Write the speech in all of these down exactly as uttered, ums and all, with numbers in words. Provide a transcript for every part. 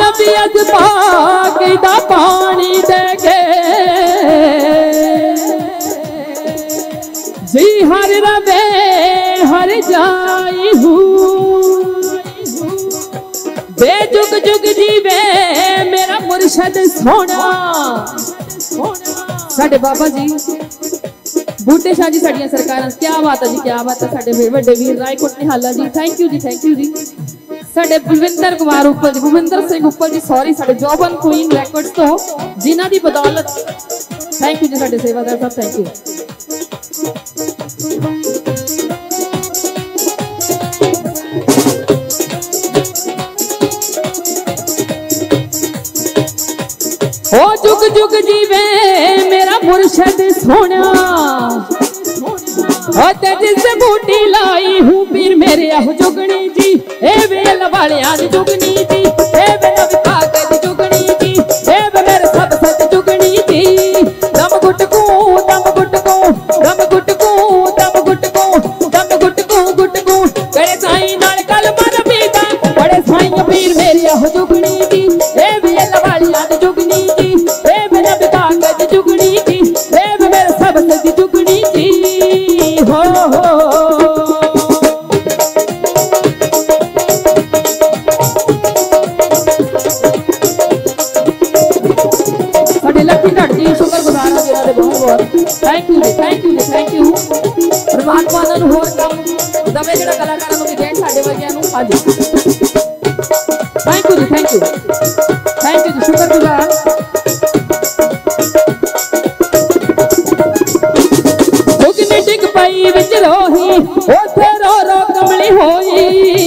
तबीयत पाक दा पानी देगे जी हर रवे हर जाई हूँ बे जुग जुग जीवे मेरा मुर्शद सोना। साडे बाबा जी बूटे शाह जी साड़ियां सरकारां क्या बात है जी क्या बात है। साडे वड्डे वीर रायकोट निहाला जी थैंक यू जी थैंक यू जी। साडे बलविंदर कुमार उप्पल जी भुविंदर सिंह उप्पल जी सॉरी साडे जॉबन क्वीन रिकॉर्ड्स तो जिन्हां दी बदौलत थैंक यू जी साडे सेवादार साहब थैंक यू। ओ जुग जुग जीवे मेरा मुर्शद सोना ओ जिस बूटी लाई हूँ पीर मेरे आह जुगनी जी ए वेल वाले आज जुगनी जी ए वे नबी पाक दी जुगनी जी ए वे मेरे सब सच जुगनी जी। दम गुटकू दम गुटकू दम गुटकू दम गुटकू दम गुटकू गुटकू करे साईं नाल कलमा नबीदा बड़े साईं पीर मेरे आह जुगनी जी ए वेल वाले आज जुगनी जी ए वे नबी पाक दी जुगनी जी ए वे मेरे सब सच जुगनी जी हो हो। थैंक यू जी थैंक यू जी थैंक यू। परमात्मा ने होर काम दवे जेड़ा कलाकारां नूं देण साडे वर्गियां नूं हां जी थैंक यू जी थैंक यू थैंक यू जी शुक्रगुजार। जुगनी डिग पई विच रोही ओथे रो रो कमली होई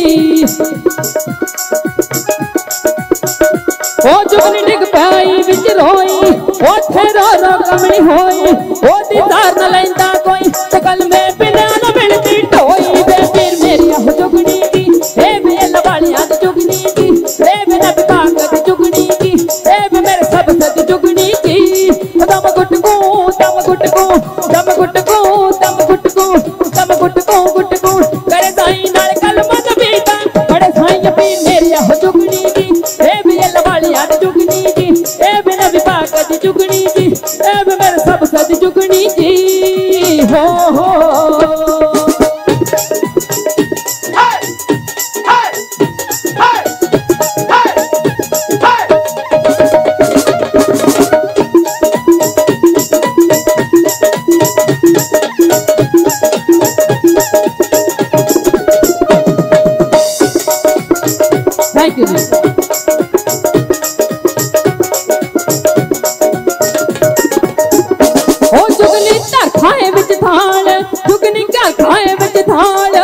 ओ जुगनी डिग पई विच रोई ओथे रो रो कमली होई ओ दीदार न लैंदा कोई ते कल में बिना न मिलदी ढोई वे पीर मेरी आह जुगनी जी ए वेल वालियां दी जुगनी जी ए वे नबी पाक दी जुगनी जी ए वे मेरे सब सच जुगनी जी। दम गुटकू दम गुटकू दम गुटकू दम गुटकू दम गुटकू गुटकू करे साईं नाल कलमा नबीदा बड़े साईं पीर मेरी आह जुगनी जी ए वेल वालियां दी जुगनी जी ए वे नबी पाक दी जुगनी जी ए वे मेरे सब सच जुगनी जी हो हो। थैंक यू जी। ओ जुगनी घर खाए विच थाल जुगनी घर खाए विच थाल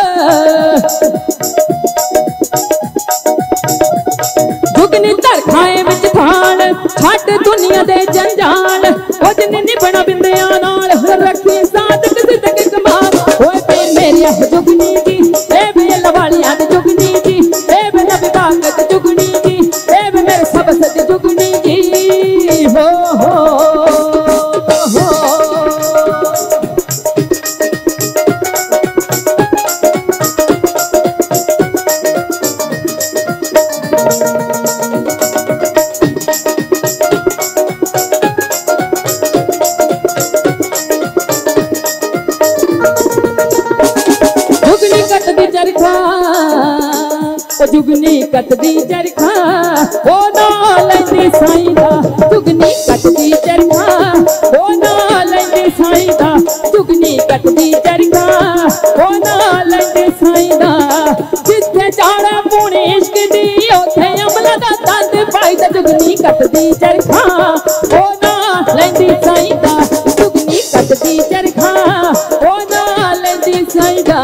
जुगनी घर खाए विच थाल छट दुनिया दे जंजाल ओ जिन्नी निभना बिंदियां नाल रखी सादक सिदक कमाल ओए पीर मेरी आह जुगनी जी ए वेल वालियां दी जुगनी जी ए वे नबी पाक दी जुगनी जी ए वे मेरे सब सच जुगनी जी हो हो हो। जुगनी कटदी चरखा ओ जुगनी कटदी चरखा ओ ना लैंदी साईं दा जुगनी कटदी चरखा ओ ना लैंदी साईं दा जुगनी कटदी चरखा ओ ना लैंदी साईं दा जिथे जाना पूरी इश्क दी ओथे अमला दा दंद पाई दा जुगनी कटदी चरखा ओ ना लैंदी साईं दा जुगनी कटदी चरखा ओ ना लैंदी साईं दा।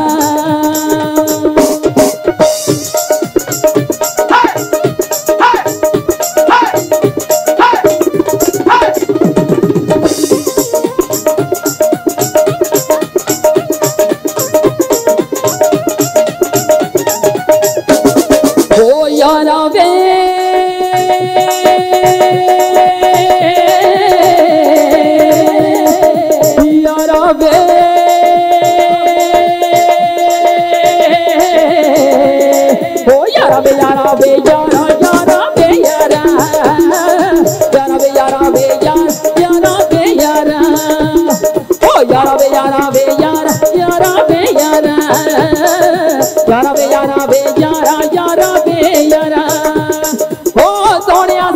यारा वे यारा वे ओ यारा वे यारा वे यारा यारा वे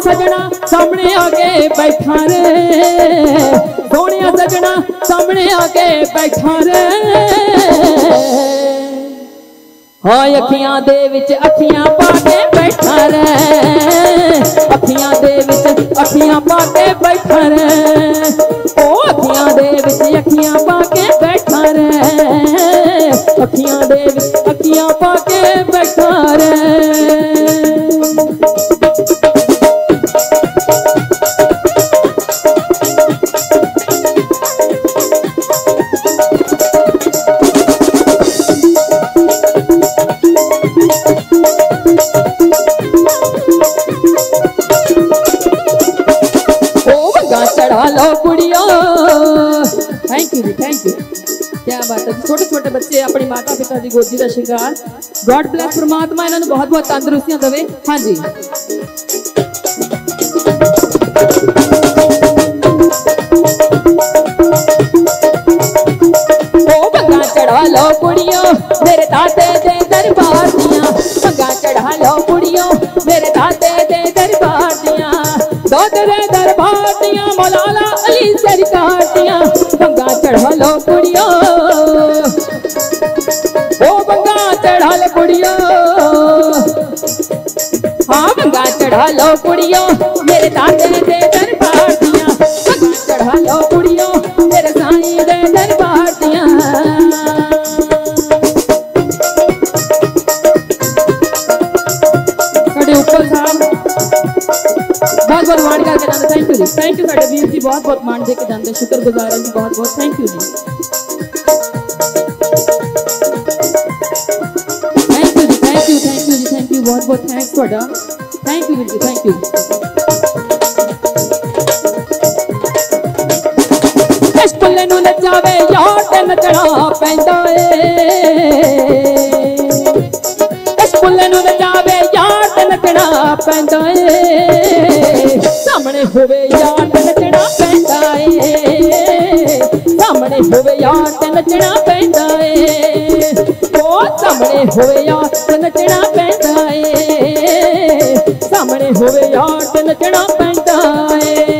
सजना सामने आके बैठा रे, सोनिया सजना सामने आके बैठा रे। हाँ अखियां दे विच अखियां पाके बैठा रे, अखियां दे विच अखियां पाके बैठा रे, ओ अखियां दे विच अखियां पाके बैठा रे, अखियां दे विच अखियां पाके बैठा रे। चढ़ा लो कुड़ियो, थैंक यू जी, थैंक यू, क्या बात है। छोटे छोटे बच्चे अपनी माता पिता की गोदी का शिंगार, गॉड ब्लेस, परमात्मा इन्होंने बहुत बहुत तंदुरुस्तियां देवे। हाँ जी ओ भंगा चढ़ा लो कुड़ियो मेरे दाते दे दरबार दियां, भंगा चढ़ा लो कुड़ियो मेरे दाते दे दरबार दियां, दो तेरे दरबार दियां मौलाना अली सरकार दियां, भंगा चढ़ा लो कुड़ियो, ओ भंगा चढ़ा लो कुड़ियो, हाँ भंगा चढ़ा लो कुड़ियो मेरे दाते दे दरबार दियां, भंगा चढ़ा लो कुड़ियो मेरे साईं दे दरबार दियां। साडे ऊपर साहब बहुत बहुत मान करके जाते, थैंक यू जी, थैंक यू साडे वीर जी, बहुत बहुत मान दे के जाते, शुक्रगुजार हैं जी, बहुत बहुत थैंक यू जी, थैंक यू जी, थैंक यू, थैंक यू जी, थैंक यू, बहुत बहुत थैंक्स तुहाडा, थैंक यू वीर जी, थैंक यू। इस पुल्ले नूं नचावे यार ते नचना पैंदा ए, इस पुल्ले नूं नचावे यार ते नचना पैंदा ए, सामने होवे यार ते नचना पैंदा ए, सामने होवे यार ते नचना पैंदा ए, ओ सामने होवे यार ते नचना पैंदा ए, सामने होवे यार ते नचना पैंदा ए।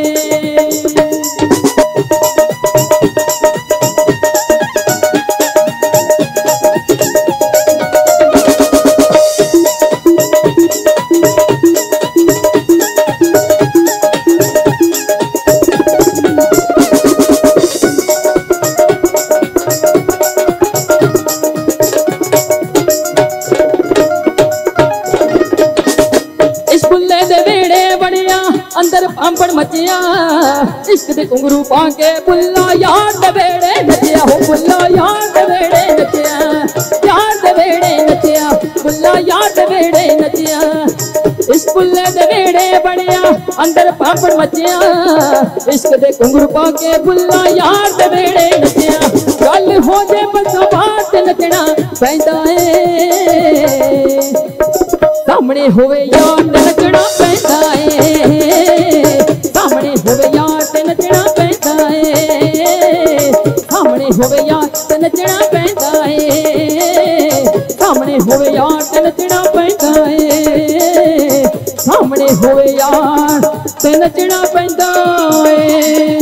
अंदर अंबड़ मचिया इश्क दे घुंघरू पाके बुल्ला यार दे वेड़े नचिया, हो बुल्ला यार दे वेड़े नचिया, यार दे वेड़े नचिया, बुल्ला यार दे वेड़े नचिया, इस बुल्ले दे वेड़े बड़िया अंदर अंबड़ मचिया इश्क दे घुंघरू पाके बुल्ला यार दे वेड़े नचिया, गल हो जे बसों बात नचना पैंदा ए, सामने होवे यार ते नचना पैंदा ए, सामने होवे यार ते नचना पैंदा ए, सामने होवे यार ते नचना पैंदा ए, सामने होवे यार ते नचना पैंदा ए, सामने होवे यार ते नचना पैंदा ए।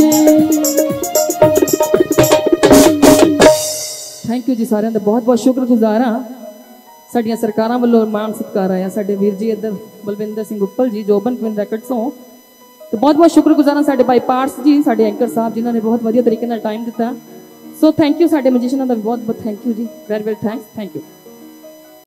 थैंक यू जी सारिਆਂ ਦਾ बहुत बहुत शुक्रगुजार हाँ। साडियां सरकारां वालों मान सत्कार आया, साडे वीर जी इधर बलविंदर सिंह उपल जी जो ओपन क्विन रैकेट्स हों, तो बहुत बहुत शुक्रगुजार हाँ साडे भाई पार्स जी, साडे एंकर साहब जिन्होंने बहुत वधिया तरीके नाल टाइम दिता। सो थैंक यू, साडे म्यूजिशियनां दा भी बहुत बहुत थैंक यू जी, very very thanks, thank you.